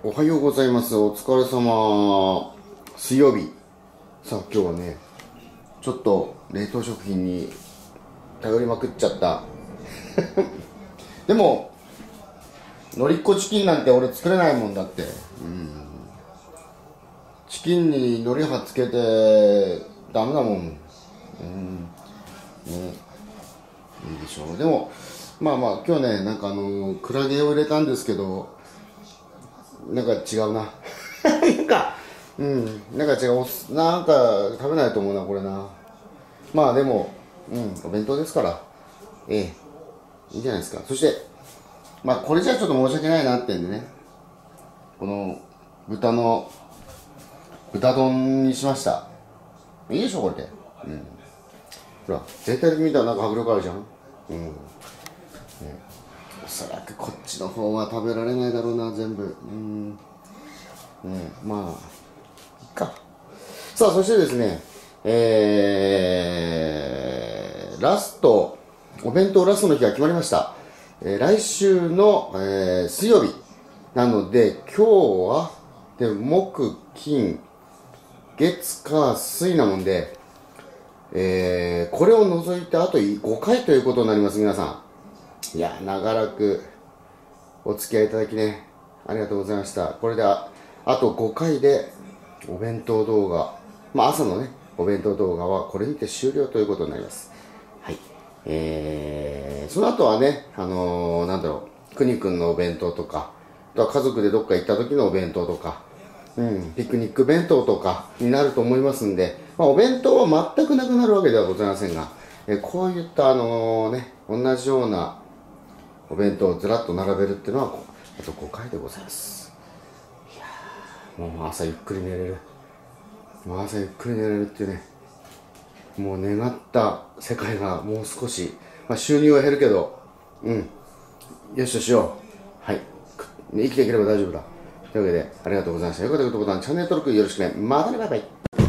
おはようございます。お疲れ様。水曜日。さあ、今日はね、ちょっと冷凍食品に頼りまくっちゃった。でも、のりっこチキンなんて俺作れないもんだって。チキンに海苔はつけてダメだもん。ね、いいでしょう。でも、まあ今日ね、クラゲを入れたんですけど、なんか違うな。なんか違う。なんか食べないと思うな、これな。まあでも、お弁当ですから、いいじゃないですか。そして、これじゃちょっと申し訳ないなってんでね、この豚丼にしました。いいでしょ、これで。ほら、全体的に見たらなんか迫力あるじゃん。おそらくこっちの方は食べられないだろうな、全部。まあ、いっか。さあ、そしてですね、お弁当ラストの日が決まりました。来週の、水曜日なので、今日は、木、金、月、火、水なもんで、これを除いてあと5回ということになります、皆さん。いや、長らくお付き合いいただきね、ありがとうございました。これであと5回でお弁当動画、朝のね、お弁当動画はこれにて終了ということになります。はい。その後はね、くにくんのお弁当とか、あとは家族でどっか行った時のお弁当とか、ピクニック弁当とかになると思いますんで、お弁当は全くなくなるわけではございませんが、こういった同じようなお弁当をずらっと並べるっていうのはあと5回でございます。いやー、もう朝ゆっくり寝れる。朝ゆっくり寝れるっていうね、もう願った世界がもう少し、収入は減るけど、よしとしよう。はい。生きていければ大丈夫だ。というわけで、ありがとうございました。よかったらグッドボタン、チャンネル登録よろしくね。またね、バイバイ。